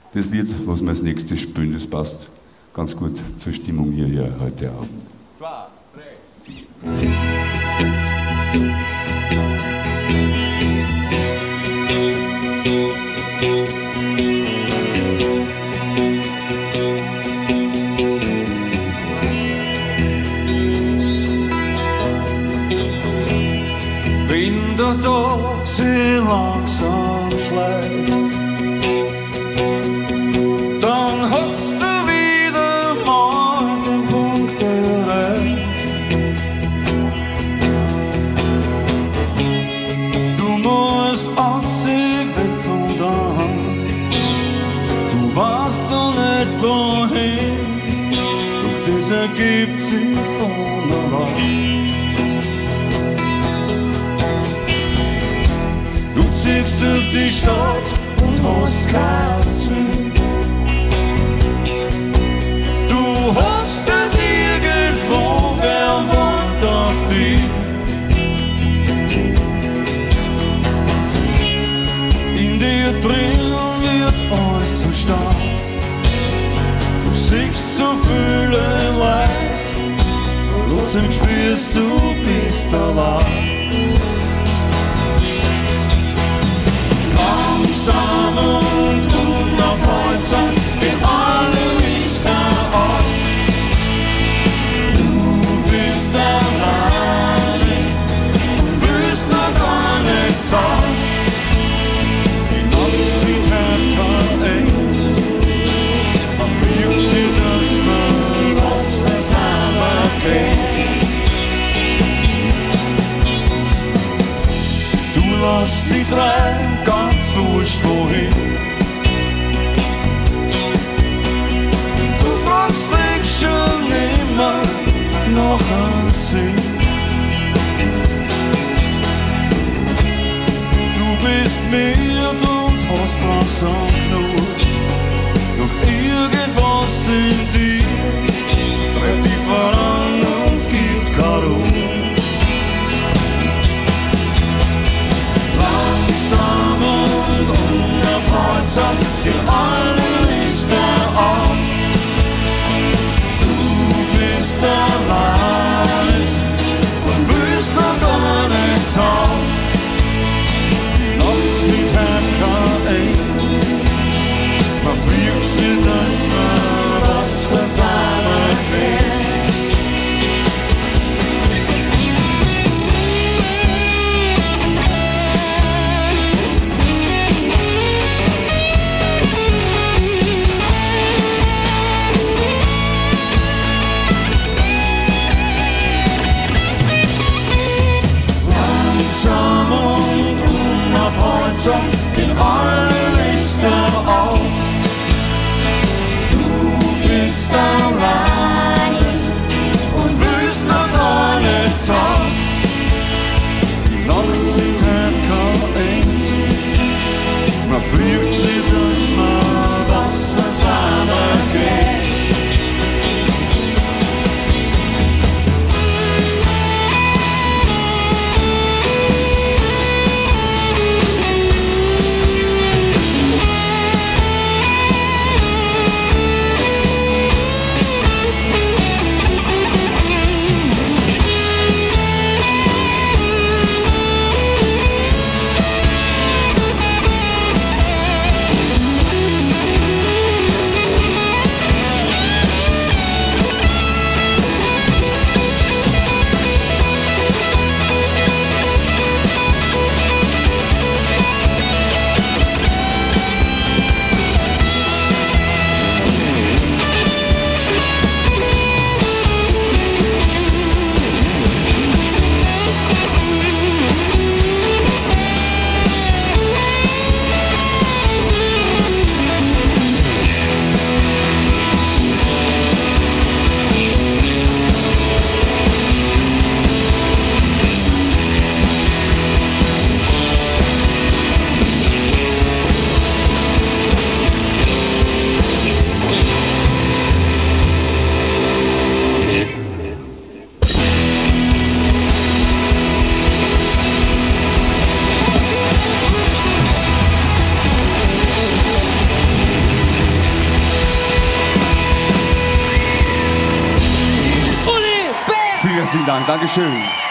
Das Lied, was wir als nächstes spielen, das passt ganz gut zur Stimmung hier heute Abend. 2, 3, 4. Wenn der Tag sehr langsam schleicht, dann hast du wieder mal den Punkt erreicht. Du musst aussehen weg von daheim, du weißt noch nicht wohin, doch das ergibt sich von allein. Du ziehst durch die Stadt und hast kein Ziel. Du hoffst, dass irgendwo wer wartet auf dich. In dir drin wird alles so stark. Du siehst so viele Leute, trotzdem spürst du bist allein. Langsam und unaufhaltsam gehen alle Lichter aus. Du bist alleine und willst noch gar nichts aus. Die Nacht wird halt kein Ende, man fühlt sich, dass man was zusammen geht. Du lässt sie treiben, ganz wurscht wohin. Du fragst dich schon immer nach einem Sinn. Du bist mit und hast langsam genug, doch irgendwas in dir treibt dich voran und gibt keine Ruhe. Langsam und unaufhaltsam gehen alle Lichter aus. Du bist alleine und willst noch gar nichts aus. Die Nacht wird halt kein Ende, man fühlt sich, dass man was zusammen kriegt. Langsam und unaufhaltsam gehen alle Lichter aus. Du bist alleine und willst noch gar nichts aus. Die Nacht sieht halt kein Ende, man fühlt sich, dass man was zusammen geht. Dank. Dankeschön.